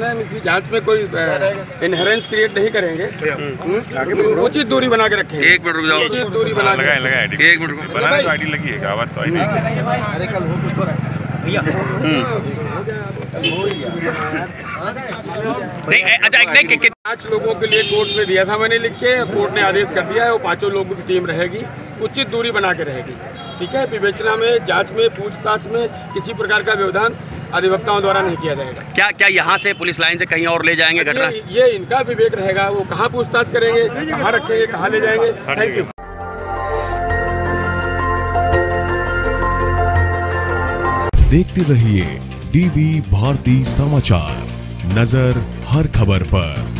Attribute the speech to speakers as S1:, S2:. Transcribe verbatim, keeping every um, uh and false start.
S1: में हम इसी जांच में कोई इनहेरेंस क्रिएट नहीं करेंगे, उचित दूरी बना के रखेंगे।
S2: एक मिनट रुक जाओ,
S1: उचित दूरी बना के
S2: एक मिनट
S3: बनाने तो आईडी लगी है, गावत तो आईडी।
S4: अरे कल हो तो छोड़ा भैया
S2: नहीं। अच्छा नहीं,
S1: पाँच लोगों के लिए कोर्ट में दिया था मैंने लिख के, कोर्ट ने आदेश कर दिया है वो पांचों लोगों की टीम रहेगी, उचित दूरी बना के रहेगी। ठीक है, विवेचना में, जांच में, पूछताछ में किसी प्रकार का व्यवधान अधिवक्ताओं द्वारा नहीं किया जाएगा।
S2: क्या क्या यहाँ से पुलिस लाइन से कहीं और ले जाएंगे घटना?
S1: ये, ये इनका विवेक रहेगा, वो कहाँ पूछताछ करेंगे, कहाँ रखेंगे, कहाँ ले जाएंगे। Thank you.
S5: देखते रहिए डीबी भारती समाचार, नजर हर खबर पर।